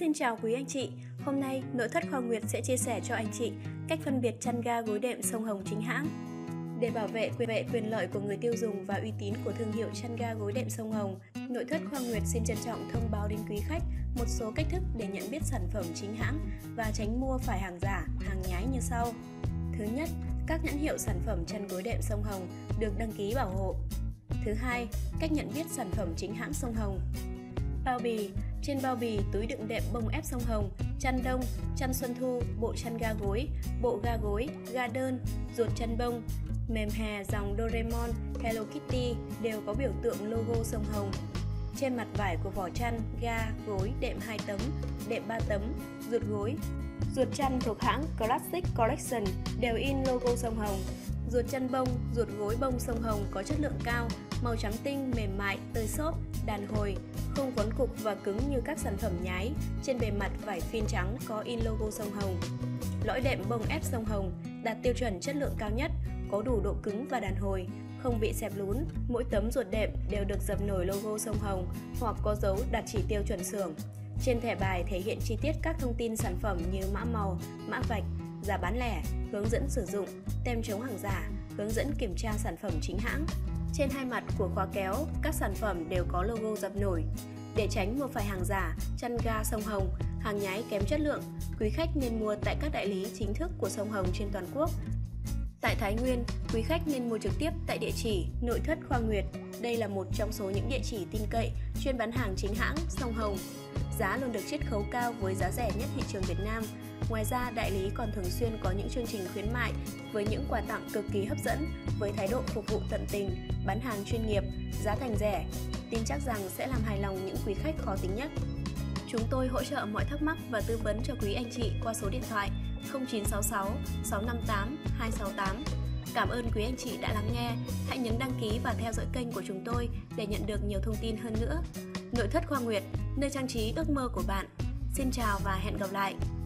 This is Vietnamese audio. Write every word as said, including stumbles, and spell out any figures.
Xin chào quý anh chị, hôm nay nội thất Khoa Nguyệt sẽ chia sẻ cho anh chị cách phân biệt chăn ga gối đệm sông Hồng chính hãng. Để bảo vệ quyền vệ quyền lợi của người tiêu dùng và uy tín của thương hiệu chăn ga gối đệm sông Hồng, nội thất Khoa Nguyệt xin trân trọng thông báo đến quý khách một số cách thức để nhận biết sản phẩm chính hãng và tránh mua phải hàng giả, hàng nhái như sau. Thứ nhất, các nhãn hiệu sản phẩm chăn gối đệm sông Hồng được đăng ký bảo hộ. Thứ hai, cách nhận biết sản phẩm chính hãng sông Hồng. Bao bì. Trên bao bì túi đựng đệm bông ép sông Hồng, chăn đông, chăn xuân thu, bộ chăn ga gối, bộ ga gối, ga đơn, ruột chăn bông, mềm hè dòng Doraemon, Hello Kitty đều có biểu tượng logo sông Hồng. Trên mặt vải của vỏ chăn, ga, gối, đệm hai tấm, đệm ba tấm, ruột gối, ruột chăn thuộc hãng Classic Collection đều in logo sông Hồng. Ruột chăn bông, ruột gối bông sông Hồng có chất lượng cao, màu trắng tinh, mềm mại, tơi xốp, đàn hồi, không vón cục và cứng như các sản phẩm nhái. Trên bề mặt vải phin trắng có in logo sông Hồng. Lõi đệm bông ép sông Hồng đạt tiêu chuẩn chất lượng cao nhất, có đủ độ cứng và đàn hồi, không bị xẹp lún. Mỗi tấm ruột đệm đều được dập nổi logo sông Hồng hoặc có dấu đạt chỉ tiêu chuẩn xưởng. Trên thẻ bài thể hiện chi tiết các thông tin sản phẩm như mã màu, mã vạch, giá bán lẻ, hướng dẫn sử dụng, tem chống hàng giả, hướng dẫn kiểm tra sản phẩm chính hãng. Trên hai mặt của khóa kéo, các sản phẩm đều có logo dập nổi. Để tránh mua phải hàng giả, chăn ga sông Hồng, hàng nhái kém chất lượng, quý khách nên mua tại các đại lý chính thức của sông Hồng trên toàn quốc. Tại Thái Nguyên, quý khách nên mua trực tiếp tại địa chỉ Nội thất Khoa Nguyệt. Đây là một trong số những địa chỉ tin cậy chuyên bán hàng chính hãng sông Hồng. Giá luôn được chiết khấu cao với giá rẻ nhất thị trường Việt Nam. Ngoài ra, đại lý còn thường xuyên có những chương trình khuyến mại với những quà tặng cực kỳ hấp dẫn, với thái độ phục vụ tận tình, bán hàng chuyên nghiệp, giá thành rẻ. Tin chắc rằng sẽ làm hài lòng những quý khách khó tính nhất. Chúng tôi hỗ trợ mọi thắc mắc và tư vấn cho quý anh chị qua số điện thoại không chín sáu sáu sáu năm tám hai sáu tám. Cảm ơn quý anh chị đã lắng nghe. Hãy nhấn đăng ký và theo dõi kênh của chúng tôi để nhận được nhiều thông tin hơn nữa. Nội thất Khoa Nguyệt, nơi trang trí ước mơ của bạn. Xin chào và hẹn gặp lại!